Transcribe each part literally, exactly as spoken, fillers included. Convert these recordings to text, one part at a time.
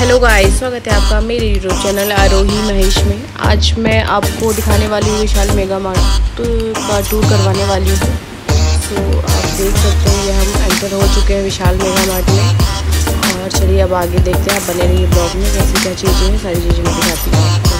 Hello guys, स्वागत है आपका मेरे यूट्यूब चैनल आरोही महेश में। आज मैं आपको दिखाने वाली हूँ विशाल मेगा मार्ट का टूर करवाने वाली हूँ। तो आप देख सकते हैं ये हम एंटर हो चुके हैं विशाल मेगा मार्ट में। और चलिए अब आगे देखते हैं, आप बने रहिए ब्लॉग में। कैसी क्या चीज़ें हैं सारी चीज़ें मैं दिखाती हूँ आपको।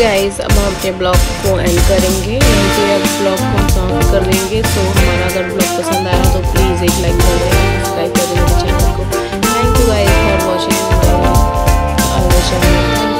गाइस अब हम अपने ब्लॉग को एंड करेंगे, यहीं पे अब ब्लॉग को हम समाप्त कर देंगे। सो हमारा अगर ब्लॉग पसंद आया तो प्लीज़ एक लाइक कर दें, सब्सक्राइब कर दें मेरे चैनल को। Thank you guys for watching my channel.